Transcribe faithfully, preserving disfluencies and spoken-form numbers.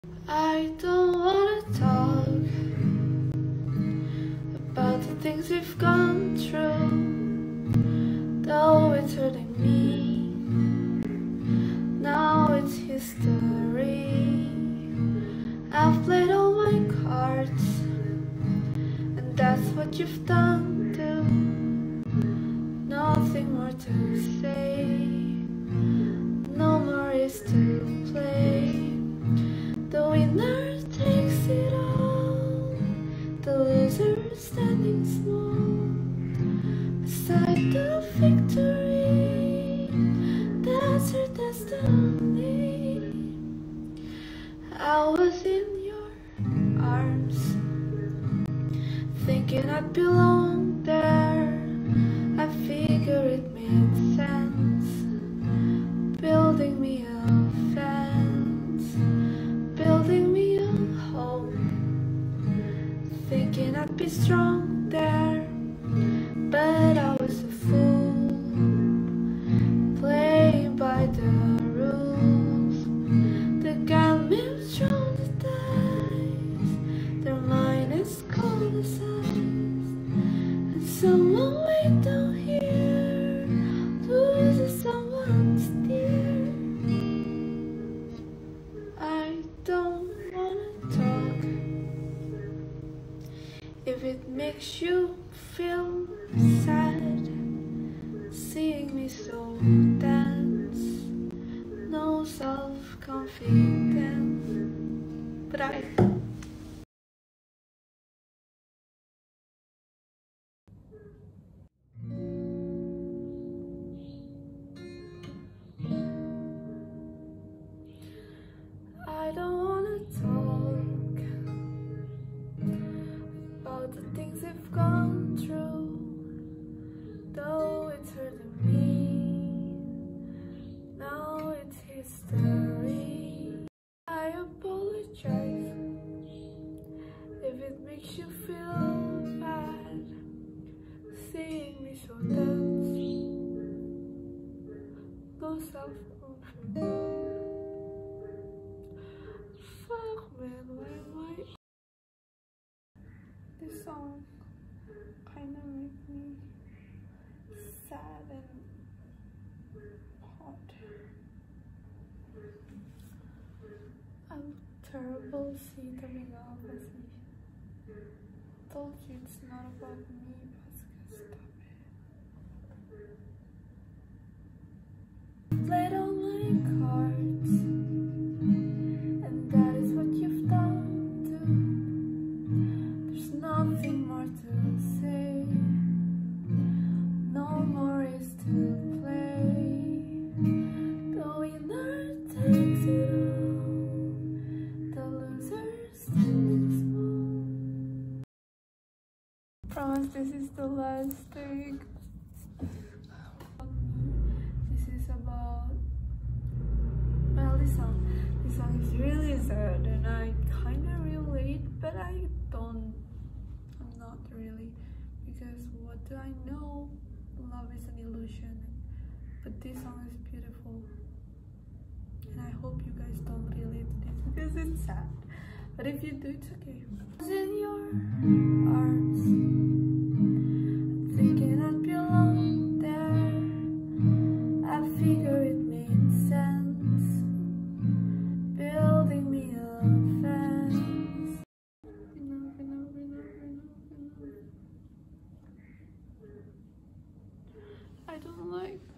I don't wanna talk about the things we've gone through, though it's hurting me. Now it's history. I've played all my cards, and that's what you've done too. Nothing more to say, no more is to play. The winner takes it all, the loser standing small beside the victory. That's her destiny. I was in your arms, thinking I'd belong there. I figure it made sense, building me a fence, building me a home, thinking I'd be strong there, but I was a fool, playing by the rules. The gambits roll the dice, their mind is cold as ice, and someone way down here loses someone's dear. I don't wanna talk if it makes you feel sad, seeing me so tense, no self-confidence, but I I don't wanna talk about the things we've gone through, though it's hurting me. Now it's history. I apologize if it makes you feel bad, seeing me so tense, no self-confidence. Fuck man, why am I? This song kinda make me sad and hot. I look terrible, see coming off as me. Told you it's not about me, but stop it. Played all my cards, and that is what you've done too. There's nothing more to say, no more is to play. The winner takes it all, the loser standing small. Promise this is the last thing. This is about, well, this song this song is really sad and I kinda relate, but I don't I'm not really, because what do I know? Love is an illusion. But this song is beautiful, and I hope you guys don't relate to this because it's sad. But if you do, it's okay. I was in your arms, thinking I'd belong there. I figure it made sense, building me a fence. Enough, enough, enough, enough, enough. I don't like